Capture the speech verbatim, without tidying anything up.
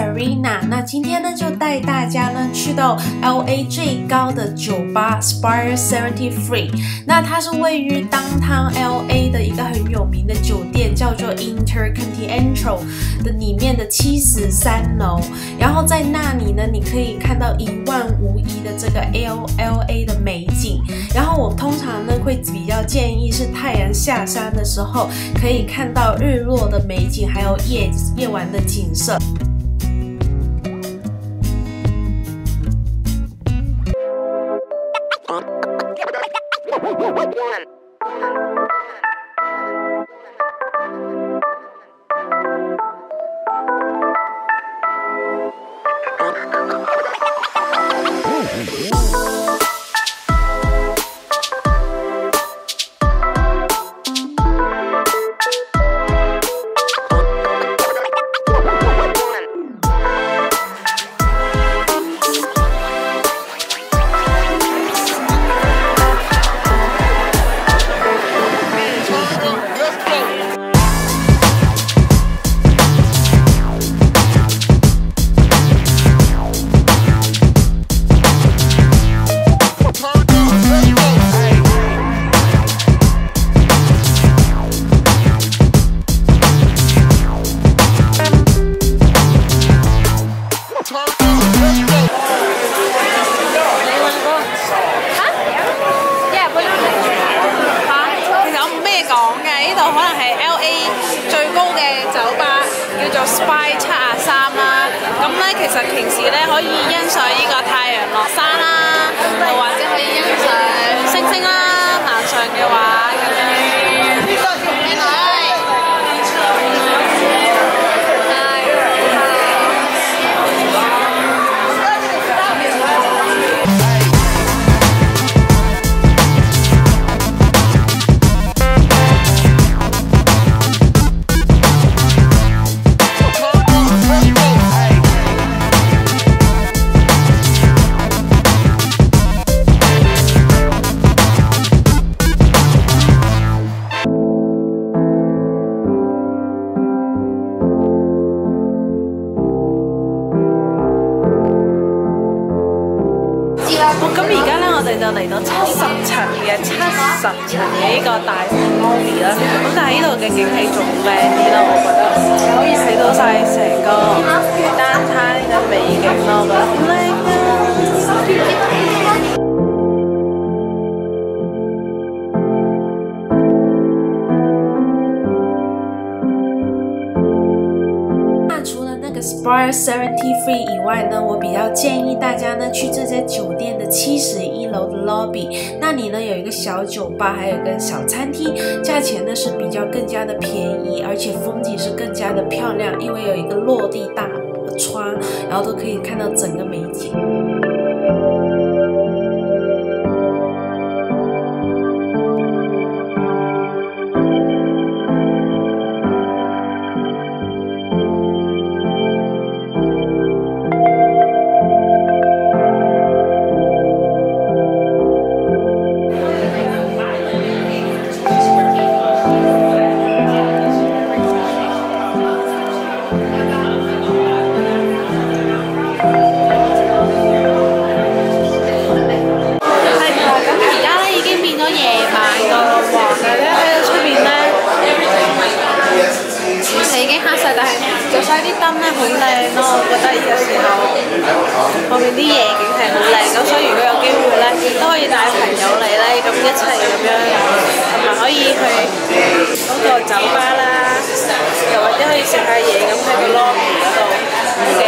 Sarina， 那今天呢就带大家呢去到 L A 最高的酒吧 Spire seventy-three， 那它是位于 Downtown L A 的一个很有名的酒店，叫做 Intercontinental 的里面的七十三楼，然后在那里呢，你可以看到一望无遗的这个 L A 的美景。然后我通常呢会比较建议是太阳下山的时候，可以看到日落的美景，还有夜夜晚的景色。 Spire 七十三啦，咁咧其實平時咧可以欣賞呢個太陽落山啦，又或者可以欣賞星星啦，晚上嘅話咁樣。咁而家咧，我哋就嚟到七十層嘅七十層嘅呢個大堂 lobby 啦。咁但係呢度嘅景氣仲靚啲啦，我覺得你可以睇到晒成個單餐嘅美景咯，我覺得好靚啊！ Spire seventy-three 以外呢，我比较建议大家呢去这家酒店的七十一楼的 lobby， 那里呢有一个小酒吧，还有一个小餐厅，价钱呢是比较更加的便宜，而且风景是更加的漂亮，因为有一个落地大窗，然后都可以看到整个美景。 晒啲燈咧好靚咯，我覺得有時候後面啲夜景係好靚，咁所以如果有機會咧，都可以帶朋友嚟咧，咁一齊咁樣，同埋可以去嗰個酒吧啦，又或者可以食下嘢咁喺個 lobby 嗰度，咁